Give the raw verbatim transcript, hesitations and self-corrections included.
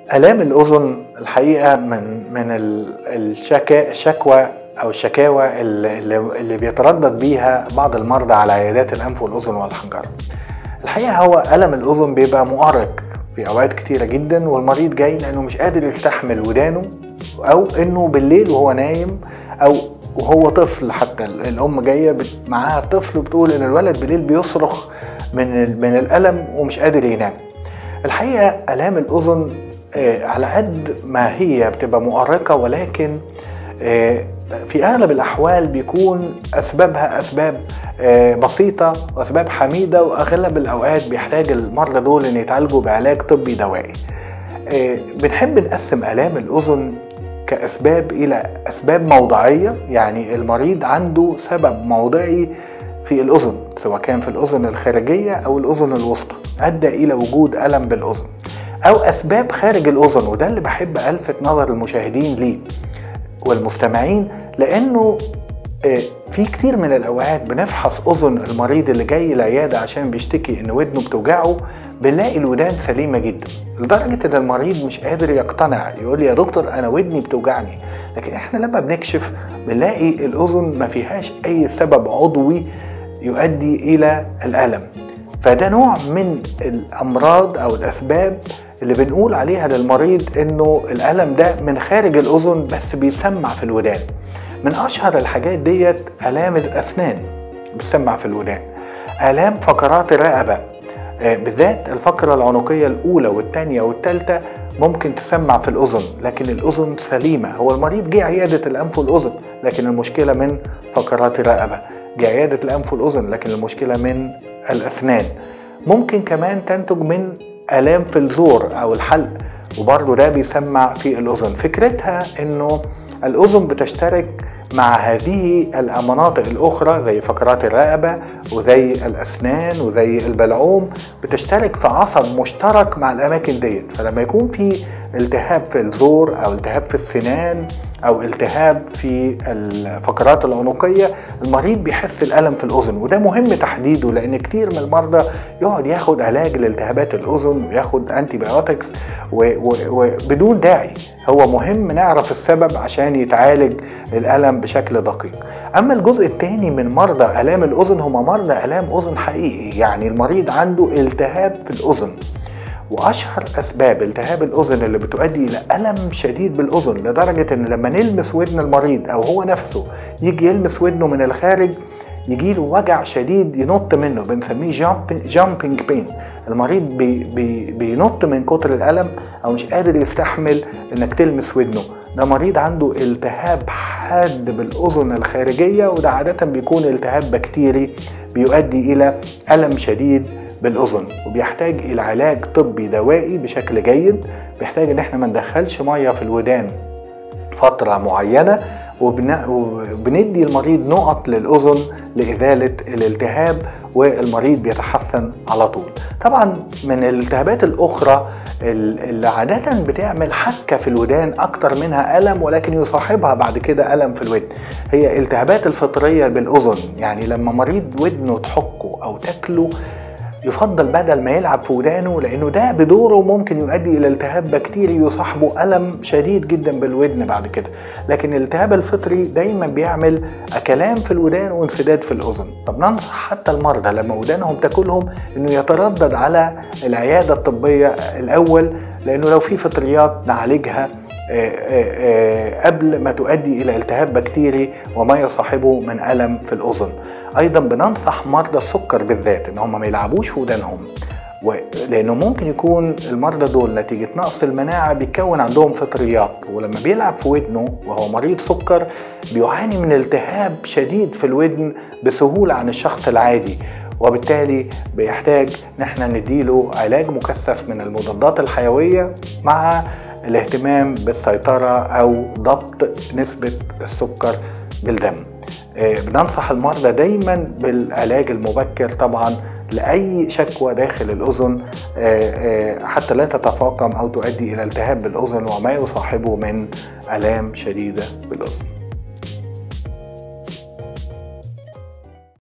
آلام الأذن الحقيقة من من الشكا الشكوى أو الشكاوى اللي, اللي بيتردد بيها بعض المرضى على عيادات الأنف والأذن والحنجرة. الحقيقة هو ألم الأذن بيبقى مؤرق في أوقات كتيرة جدا، والمريض جاي لأنه مش قادر يستحمل ودانه، أو إنه بالليل وهو نايم، أو وهو طفل. حتى الأم جاية معاها الطفل وبتقول إن الولد بالليل بيصرخ من من الألم ومش قادر ينام. الحقيقة آلام الأذن على قد ما هي بتبقى مؤرقة، ولكن في أغلب الأحوال بيكون أسبابها أسباب بسيطة وأسباب حميدة، وأغلب الأوقات بيحتاج المرضى دول إن يتعالجوا بعلاج طبي دوائي. بنحب نقسم آلام الأذن كأسباب إلى أسباب موضعية، يعني المريض عنده سبب موضعي في الأذن، سواء كان في الأذن الخارجية أو الأذن الوسطى أدى إلى وجود ألم بالأذن، أو أسباب خارج الأذن. وده اللي بحب ألفت نظر المشاهدين ليه والمستمعين، لأنه في كتير من الأوقات بنفحص أذن المريض اللي جاي العيادة عشان بيشتكي إن ودنه بتوجعه، بنلاقي الودان سليمة جدا، لدرجة إن المريض مش قادر يقتنع، يقول لي يا دكتور أنا ودني بتوجعني. لكن إحنا لما بنكشف بنلاقي الأذن ما فيهاش أي سبب عضوي يؤدي إلى الألم. فده نوع من الأمراض أو الأسباب اللي بنقول عليها للمريض إنه الألم ده من خارج الأذن بس بيسمع في الودان. من أشهر الحاجات ديت آلام الأسنان بتسمع في الودان، آلام فقرات الرقبة بالذات الفقرة العنقية الأولى والثانية والثالثة ممكن تسمع في الأذن، لكن الأذن سليمة. هو المريض جه عيادة الأنف والأذن لكن المشكلة من فقرات الرقبة، جه عيادة الأنف والأذن لكن المشكلة من الأسنان. ممكن كمان تنتج من آلام في الزور أو الحلق، وبرضه ده بيسمع في الأذن. فكرتها إنه الأذن بتشترك مع هذه المناطق الأخرى زي فقرات الرقبة وزي الأسنان وزي البلعوم، بتشترك في عصب مشترك مع الأماكن ديت. فلما يكون في التهاب في الزور أو التهاب في السنان أو التهاب في الفقرات العنقية، المريض بيحس الألم في الأذن. وده مهم تحديده، لأن كتير من المرضى يقعد ياخد علاج لالتهابات الأذن وياخد أنتي بايوتكس وبدون داعي. هو مهم نعرف السبب عشان يتعالج الألم بشكل دقيق. أما الجزء الثاني من مرضى آلام الأذن هم مرضى آلام أذن حقيقي، يعني المريض عنده التهاب في الأذن. وأشهر أسباب التهاب الأذن اللي بتؤدي إلى ألم شديد بالأذن لدرجة إن لما نلمس ودن المريض أو هو نفسه يجي يلمس ودنه من الخارج يجيله وجع شديد ينط منه، بنسميه جامبينج بين. المريض بي بي بينط من كتر الألم أو مش قادر يستحمل إنك تلمس ودنه. ده مريض عنده التهاب حاد بالأذن الخارجية، وده عادة بيكون التهاب بكتيري بيؤدي إلى ألم شديد بالأذن، وبيحتاج إلى علاج طبي دوائي بشكل جيد. بيحتاج إن احنا ما ندخلش مية في الودان فترة معينة، وبندي المريض نقط للأذن لإزالة الالتهاب، والمريض بيتحسن على طول. طبعا من الالتهابات الأخرى اللي عادة بتعمل حكة في الودان أكتر منها ألم، ولكن يصاحبها بعد كده ألم في الودن، هي التهابات الفطرية بالأذن. يعني لما مريض ودنه تحكه أو تاكله يفضل بدل ما يلعب في ودانه، لأنه ده بدوره ممكن يؤدي إلى التهاب بكتيري يصاحبه ألم شديد جدا بالودن بعد كده. لكن الالتهاب الفطري دايما بيعمل أكلام في الودان وانسداد في الأذن. طب ننصح حتى المرضى لما ودانهم تاكلهم إنه يتردد على العيادة الطبية الأول، لأنه لو في فطريات نعالجها قبل ما تؤدي إلى التهاب بكتيري وما يصاحبه من ألم في الأذن. أيضا بننصح مرضى السكر بالذات إن هم ما يلعبوش في ودانهم، لأنه ممكن يكون المرضى دول نتيجة نقص المناعة بيكون عندهم فطريات، ولما بيلعب في ودنه وهو مريض سكر بيعاني من التهاب شديد في الودن بسهولة عن الشخص العادي، وبالتالي بيحتاج نحن نديله علاج مكثف من المضادات الحيوية مع الاهتمام بالسيطرة أو ضبط نسبة السكر بالدم. بننصح المرضى دايما بالعلاج المبكر طبعا لأي شكوى داخل الأذن حتى لا تتفاقم أو تؤدي إلى التهاب بالأذن وما يصاحبه من آلام شديدة بالأذن.